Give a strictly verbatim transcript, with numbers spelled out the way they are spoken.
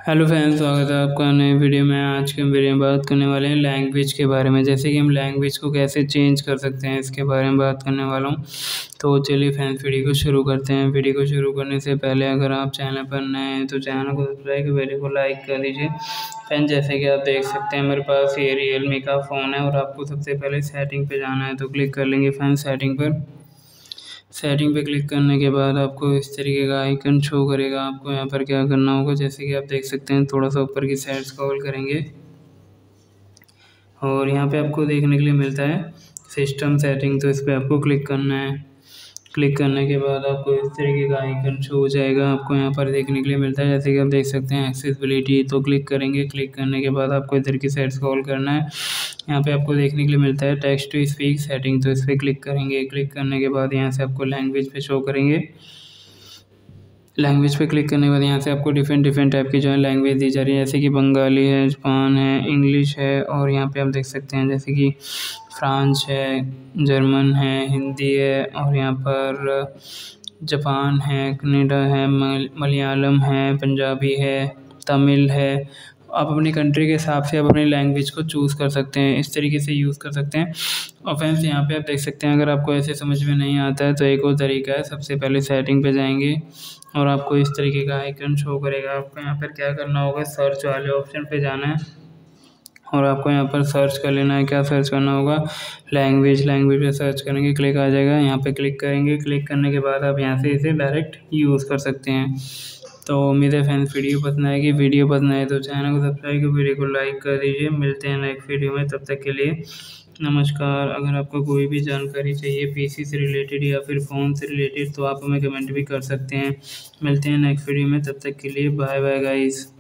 Hello friends, स्वागत है आपका नए वीडियो में। आज के वीडियो में बात करने वाले हैं लैंग्वेज के बारे में, जैसे कि हम लैंग्वेज को कैसे चेंज कर सकते हैं इसके बारे में बात करने वाला हूं। तो चलिए फ्रेंड्स, वीडियो को शुरू करते हैं। वीडियो को शुरू करने से पहले अगर आप चैनल पर नए हैं तो चैनल को सब्सक्राइब, वीडियो को लाइक कर दीजिए। फ्रेंड्स, जैसे कि आप देख सकते हैं मेरे पास ये रियलमी का फ़ोन है और आपको सबसे पहले सेटिंग पर जाना है, तो क्लिक कर लेंगे फ्रेंड्स सेटिंग पर। सेटिंग पे क्लिक करने के बाद आपको इस तरीके का आइकन शो करेगा। आपको यहाँ पर क्या करना होगा, जैसे कि आप देख सकते हैं थोड़ा सा ऊपर की साइड स्क्रॉल करेंगे और यहाँ पे आपको देखने के लिए मिलता है सिस्टम सेटिंग, तो इस पर आपको क्लिक करना है। क्लिक करने के बाद आपको इस तरीके का आइकन शो हो जाएगा। आपको यहाँ पर देखने के लिए मिलता है, जैसे कि आप देख सकते हैं एक्सेसिबिलिटी, तो क्लिक करेंगे। क्लिक करने के बाद आपको इधर की साइड स्क्रॉल करना है। यहाँ पे आपको देखने के लिए मिलता है टेक्स्ट टू स्पीक सेटिंग, तो इस पर क्लिक करेंगे। क्लिक करने के बाद यहाँ से आपको लैंग्वेज पे शो करेंगे। लैंग्वेज पे क्लिक करने के बाद यहाँ से आपको डिफरेंट डिफरेंट टाइप की जो है लैंग्वेज दी जा रही है, जैसे कि बंगाली है, जापान है, इंग्लिश है, और यहाँ पे आप देख सकते हैं जैसे कि फ्रांस है, जर्मन है, हिंदी है, और यहाँ पर जापान है, कनाडा है, मलयालम है, पंजाबी है, तमिल है। आप अपनी कंट्री के हिसाब से आप अपनी लैंग्वेज को चूज़ कर सकते हैं, इस तरीके से यूज़ कर सकते हैं। और फ्रेंड्स, यहाँ पे आप देख सकते हैं अगर आपको ऐसे समझ में नहीं आता है तो एक और तरीका है। सबसे पहले सेटिंग पे जाएंगे और आपको इस तरीके का आइकन शो करेगा। आपको यहाँ पर क्या करना होगा, सर्च वाले ऑप्शन पे जाना है और आपको यहाँ पर सर्च कर लेना है। क्या सर्च करना होगा, लैंग्वेज। लैंग्वेज पे सर्च करेंगे, क्लिक आ जाएगा। यहाँ पे क्लिक करेंगे। क्लिक करने के बाद आप यहाँ से इसे डायरेक्ट यूज़ कर सकते हैं। तो उम्मीद है फ्रेंड्स वीडियो पसंद आएगी। वीडियो पसंद आए तो चैनल को सब्सक्राइब कर, वीडियो को लाइक कर दीजिए। मिलते हैं नेक्स्ट वीडियो में, तब तक के लिए नमस्कार। अगर आपको कोई भी जानकारी चाहिए पीसी से रिलेटेड या फिर फ़ोन से रिलेटेड तो आप हमें कमेंट भी कर सकते हैं। मिलते हैं नेक्स्ट वीडियो में, तब तक के लिए बाय बाय गाइस।